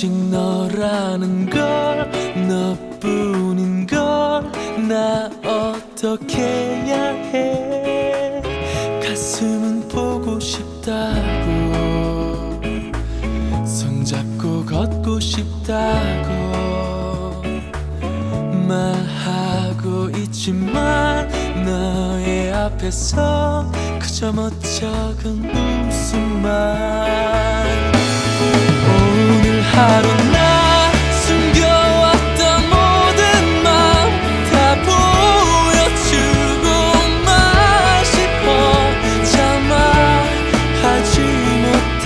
오직 너라는 걸, 너뿐인 걸 나 어떻게 해야 해. 가슴은 보고 싶다고, 손잡고 걷고 싶다고 말하고 있지만 너의 앞에서 그저 멋쩍은 웃음만. 오늘 하루 나 숨겨왔던 모든 맘 다 보여주고만 싶어. 참아 하지 못한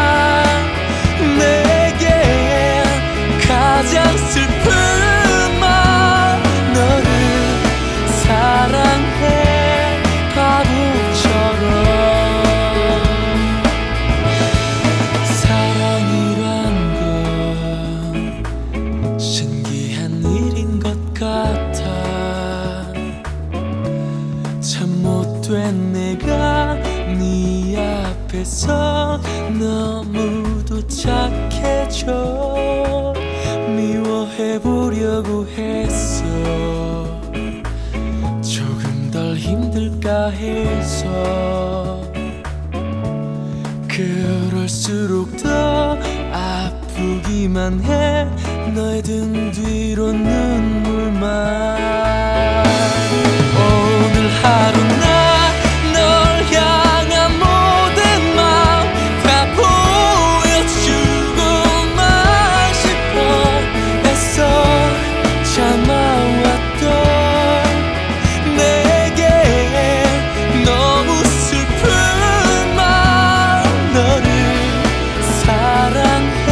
내게 가장 슬픈 말, 너를 사랑해 바보처럼. 사랑이란 건 신기한 일인 것 같아. 참 못된 내가 네 앞에서 너무도 착해져. 미워해보려고 했어. 조금 덜 힘들까 해서. 그럴수록 더 아프기만 해. 너의 등 뒤로 눈물만. 오늘 하루 나 널 향한 모든 맘 다 보여주고만 싶어. 애써 참아왔던 내게 너무 슬픈 말, 너를 사랑해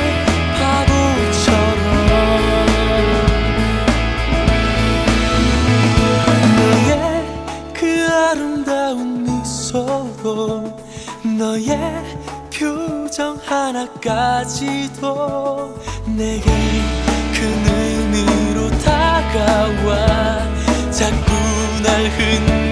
바보처럼. 너의 그 아름다운 미소로, 너의 표정 하나까지도 내게 큰 의미로 다가와. 자꾸 날 흔들어.